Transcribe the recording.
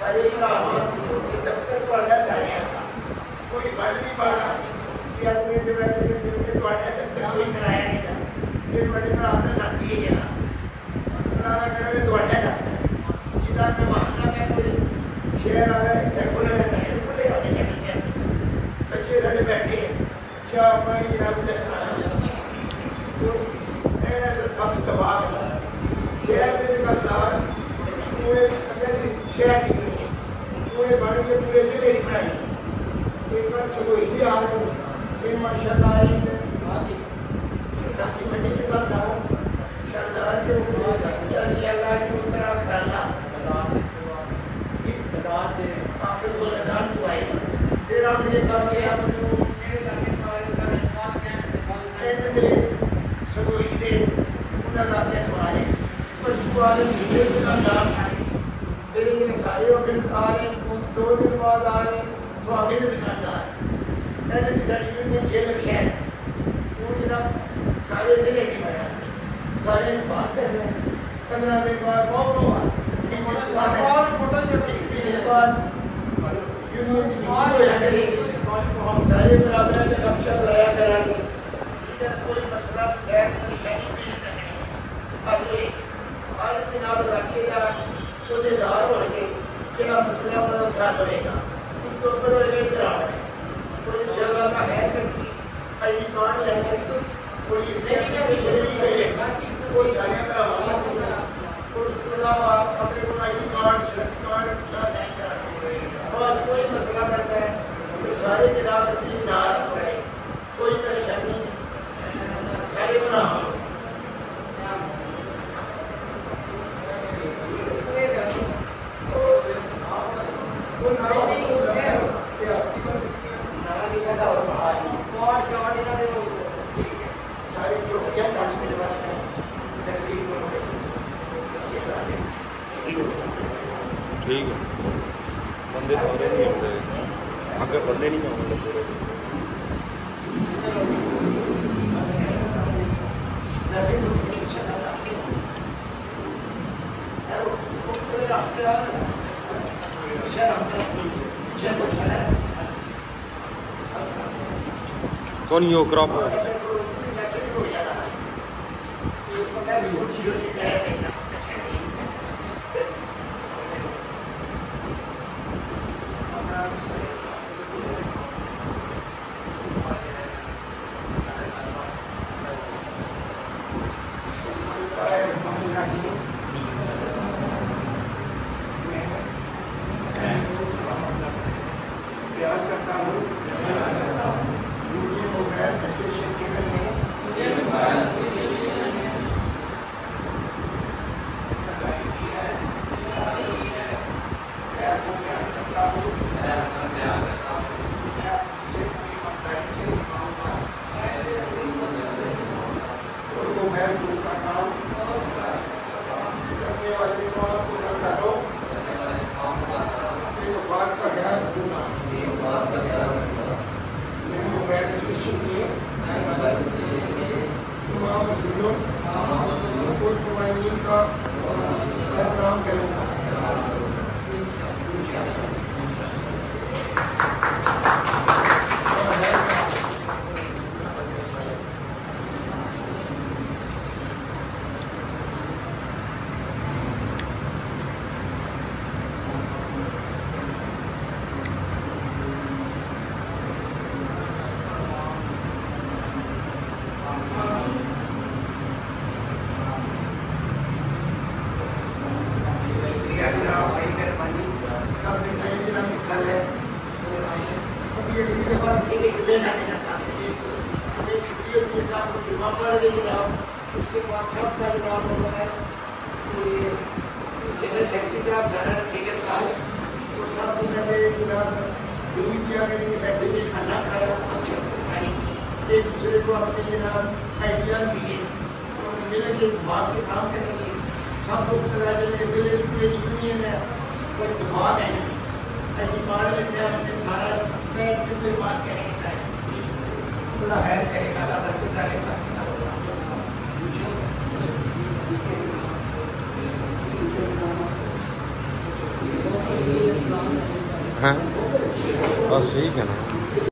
سارے دفتر والا سارے تھا کوئی بن نہیں پا رہا کہ اپنے دفتر کوئی کرایا نہیں تھا یہ بڑے برا نے ساتھی ہے کرانا کرے دفتر جدا میں مہانہ میں کوئی شہر آیا اتنے کھلے رہتا ہے کھلے آنے چاہیے بچے رڑے بیٹھے ہیں چاہ پانی جناب تک تو ایسا سب تباہ کرتا شہر میں نکلدار پورے شہر کی پورے بڑے کے پورے سے میری پڑھائی ایک بار سگوئی بھی آ رہے ہیں ماشاء اللہ آئی ساتھی منڈی کے بعد آؤ شاندار جو رضی اللہ چوترا کھانا آپ کو میدان جو آئے پھر آپ نے کہا کہ آپ جو سگوئی دے انہیں لاتے ہیں ہمارے پر سوال بھیڑے کے انداز سارے میرے دن سارے وقت آ رہے ہیں 2 دن بعد آ رہے ہیں سواگے دے دکاندار پہلے سے جڑی یونین جھیلم شہر وہ جناب سارے ضلع کی بیان سارے بات کر رہے ہیں 15 دن بعد بہت بعد یونین کی سارے برابر کے گپ شپ لایا کریں کوئی مسئلہ زہر پریشانی نہیں ہر جناب رکھے گا عہدے دار ہو کے کہڑا مسئلہ مطلب ساتھ ہوئے گا اس کے اوپر ہوئے گا ادھر آ رہے کوئی جگہ کا ہے کرسی آئی ڈی کارڈ لینے کوئی کوئی سارے برابر اور اس کے علاوہ اپنے کو آئی ڈی کارڈ شرط کارڈ کا سائن کرا اور کوئی مسئلہ کرتا ہے کہ سارے جناب اسی دار کرے کوئی پریشانی نہیں سارے بنا ٹھیک ہے بندے سارے نہیں آتے اگر بندے نہیں آؤں پورے کون یہ کرا ہے हैं बस ठीक है ना।